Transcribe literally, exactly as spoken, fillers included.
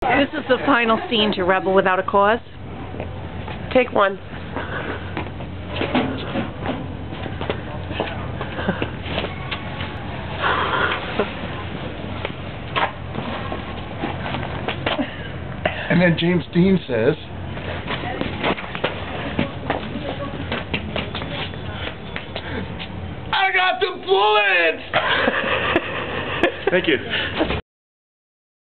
This is the final scene to Rebel Without a Cause. Take one. And then James Dean says, I got the bullets! Thank you.